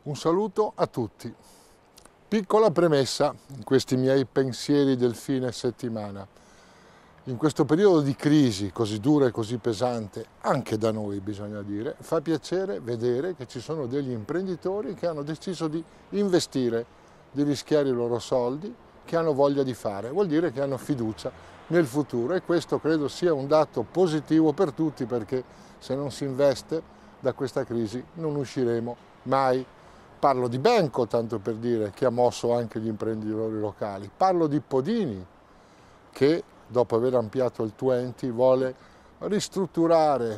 Un saluto a tutti. Piccola premessa in questi miei pensieri del fine settimana. In questo periodo di crisi così dura e così pesante, anche da noi bisogna dire, fa piacere vedere che ci sono degli imprenditori che hanno deciso di investire, di rischiare i loro soldi, che hanno voglia di fare. Vuol dire che hanno fiducia nel futuro e questo credo sia un dato positivo per tutti, perché se non si investe da questa crisi non usciremo mai. Parlo di Benco, tanto per dire, che ha mosso anche gli imprenditori locali. Parlo di Podini, che dopo aver ampliato il 20 vuole ristrutturare,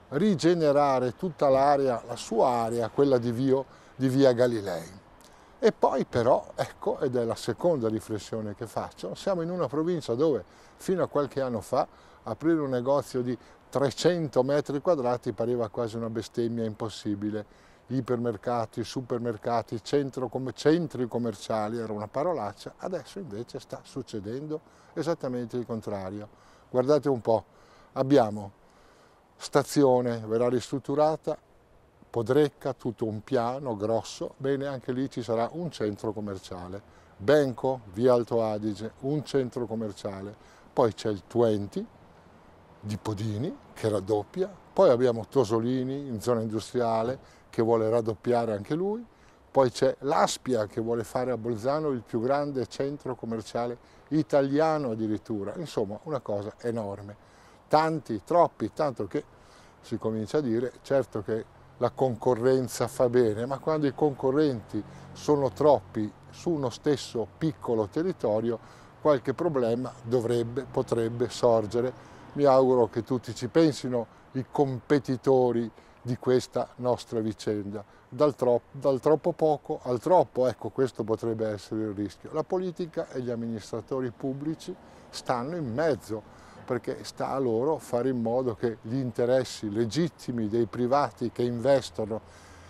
rigenerare tutta l'area, la sua area, quella di via Galilei. E poi però, ecco, ed è la seconda riflessione che faccio, siamo in una provincia dove fino a qualche anno fa aprire un negozio di 300 metri quadrati pareva quasi una bestemmia impossibile. Ipermercati, supermercati, centri commerciali, era una parolaccia, adesso invece sta succedendo esattamente il contrario. Guardate un po', abbiamo stazione, verrà ristrutturata, Podrecca, tutto un piano grosso, bene, anche lì ci sarà un centro commerciale. Benco, via Alto Adige, un centro commerciale. Poi c'è il 20 di Podini che raddoppia, poi abbiamo Tosolini in zona industriale che vuole raddoppiare anche lui, poi c'è l'Aspia che vuole fare a Bolzano il più grande centro commerciale italiano addirittura, insomma una cosa enorme. Tanti, troppi, tanto che si comincia a dire, certo che la concorrenza fa bene, ma quando i concorrenti sono troppi su uno stesso piccolo territorio, qualche problema potrebbe sorgere. Mi auguro che tutti ci pensino, i competitori di questa nostra vicenda. Dal troppo poco al troppo, ecco, questo potrebbe essere il rischio. La politica e gli amministratori pubblici stanno in mezzo, perché sta a loro fare in modo che gli interessi legittimi dei privati che investono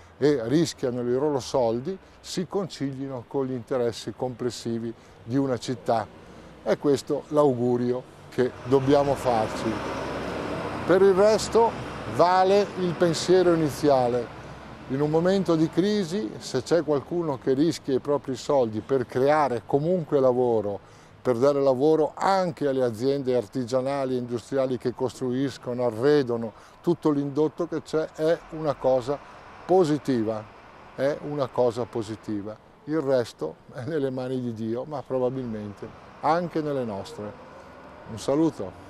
e rischiano i loro soldi si concilino con gli interessi complessivi di una città. È questo l'augurio che dobbiamo farci. Per il resto vale il pensiero iniziale. In un momento di crisi, se c'è qualcuno che rischia i propri soldi per creare comunque lavoro, per dare lavoro anche alle aziende artigianali e industriali che costruiscono, arredono, tutto l'indotto che c'è, è una cosa positiva. È una cosa positiva. Il resto è nelle mani di Dio, ma probabilmente anche nelle nostre. Un saluto.